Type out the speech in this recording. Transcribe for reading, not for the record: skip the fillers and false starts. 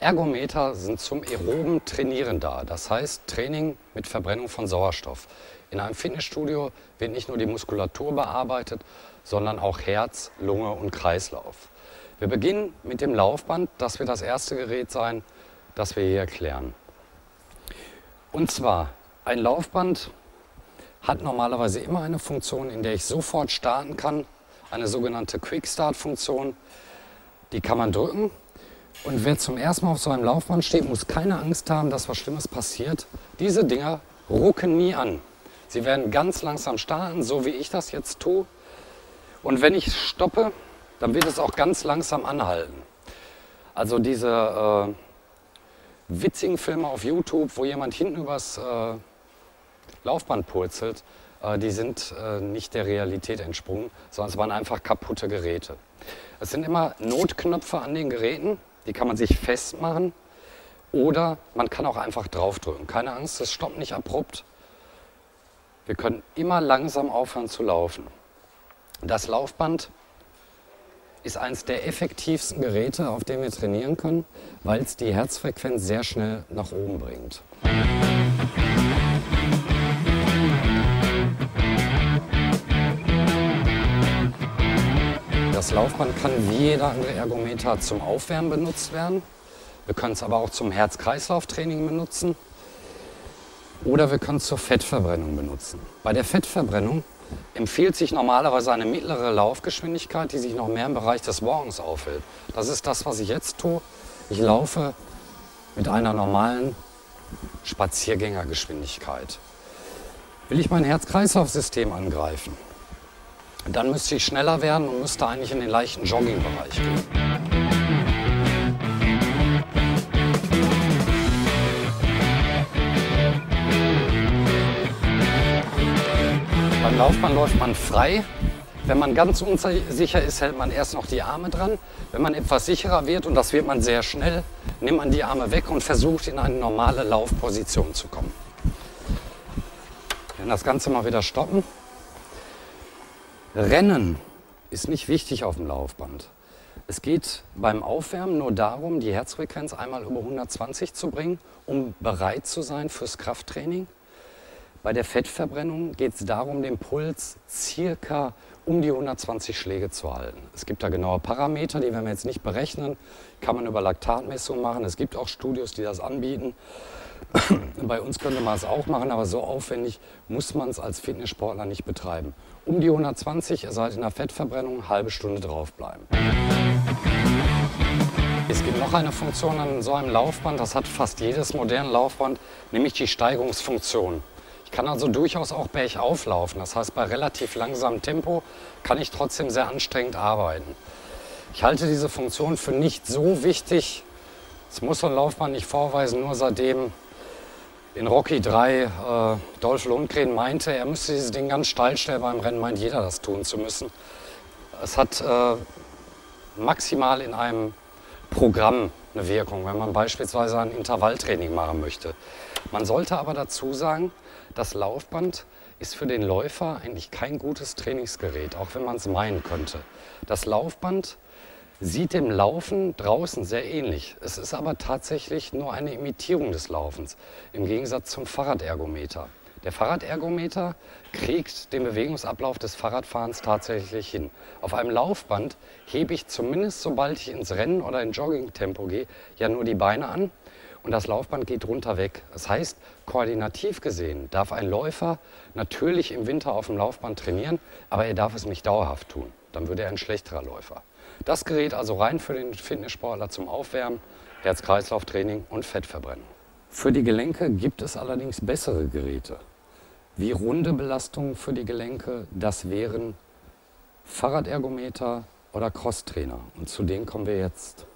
Ergometer sind zum aeroben Trainieren da, das heißt Training mit Verbrennung von Sauerstoff. In einem Fitnessstudio wird nicht nur die Muskulatur bearbeitet, sondern auch Herz, Lunge und Kreislauf. Wir beginnen mit dem Laufband, das wird das erste Gerät sein, das wir hier erklären. Und zwar, ein Laufband hat normalerweise immer eine Funktion, in der ich sofort starten kann, eine sogenannte Quick-Start-Funktion. Die kann man drücken. Und wer zum ersten Mal auf so einem Laufband steht, muss keine Angst haben, dass was Schlimmes passiert. Diese Dinger rucken nie an. Sie werden ganz langsam starten, so wie ich das jetzt tue. Und wenn ich stoppe, dann wird es auch ganz langsam anhalten. Also diese witzigen Filme auf YouTube, wo jemand hinten übers Laufband purzelt, die sind nicht der Realität entsprungen, sondern es waren einfach kaputte Geräte. Es sind immer Notknöpfe an den Geräten. Die kann man sich festmachen oder man kann auch einfach draufdrücken. Keine Angst, es stoppt nicht abrupt. Wir können immer langsam aufhören zu laufen. Das Laufband ist eines der effektivsten Geräte, auf dem wir trainieren können, weil es die Herzfrequenz sehr schnell nach oben bringt. Das Laufband kann wie jeder andere Ergometer zum Aufwärmen benutzt werden. Wir können es aber auch zum Herz-Kreislauf-Training benutzen oder wir können es zur Fettverbrennung benutzen. Bei der Fettverbrennung empfiehlt sich normalerweise eine mittlere Laufgeschwindigkeit, die sich noch mehr im Bereich des Walkens aufhält. Das ist das, was ich jetzt tue. Ich laufe mit einer normalen Spaziergängergeschwindigkeit. Will ich mein Herz-Kreislauf-System angreifen, dann müsste ich schneller werden und müsste eigentlich in den leichten Jogging-Bereich gehen. Beim Laufband läuft man frei. Wenn man ganz unsicher ist, hält man erst noch die Arme dran. Wenn man etwas sicherer wird, und das wird man sehr schnell, nimmt man die Arme weg und versucht in eine normale Laufposition zu kommen. Wir werden das Ganze mal wieder stoppen. Rennen ist nicht wichtig auf dem Laufband. Es geht beim Aufwärmen nur darum, die Herzfrequenz einmal über 120 zu bringen, um bereit zu sein fürs Krafttraining. Bei der Fettverbrennung geht es darum, den Puls circa um die 120 Schläge zu halten. Es gibt da genaue Parameter, die werden wir jetzt nicht berechnen. Kann man über Laktatmessungen machen. Es gibt auch Studios, die das anbieten. Bei uns könnte man es auch machen, aber so aufwendig muss man es als Fitnesssportler nicht betreiben. Um die 120, ihr seid in der Fettverbrennung, eine halbe Stunde draufbleiben. Es gibt noch eine Funktion an so einem Laufband, das hat fast jedes moderne Laufband, nämlich die Steigungsfunktion. Ich kann also durchaus auch bergauf laufen, das heißt bei relativ langsamem Tempo kann ich trotzdem sehr anstrengend arbeiten. Ich halte diese Funktion für nicht so wichtig, das muss so ein Laufband nicht vorweisen, nur seitdem in Rocky 3 Dolph Lundgren meinte, er müsste dieses Ding ganz steil stellen beim Rennen, meint jeder das tun zu müssen. Es hat maximal in einem Programm eine Wirkung, wenn man beispielsweise ein Intervalltraining machen möchte. Man sollte aber dazu sagen, das Laufband ist für den Läufer eigentlich kein gutes Trainingsgerät, auch wenn man es meinen könnte. Das Laufband sieht dem Laufen draußen sehr ähnlich. Es ist aber tatsächlich nur eine Imitierung des Laufens, im Gegensatz zum Fahrradergometer. Der Fahrradergometer kriegt den Bewegungsablauf des Fahrradfahrens tatsächlich hin. Auf einem Laufband hebe ich zumindest, sobald ich ins Rennen oder in Joggingtempo gehe, ja nur die Beine an und das Laufband geht runter weg. Das heißt, koordinativ gesehen darf ein Läufer natürlich im Winter auf dem Laufband trainieren, aber er darf es nicht dauerhaft tun. Dann würde er ein schlechterer Läufer. Das Gerät also rein für den Fitnesssportler zum Aufwärmen, Herz-Kreislauf-Training und Fettverbrennung. Für die Gelenke gibt es allerdings bessere Geräte. Wie runde Belastungen für die Gelenke, das wären Fahrradergometer oder Crosstrainer. Und zu denen kommen wir jetzt.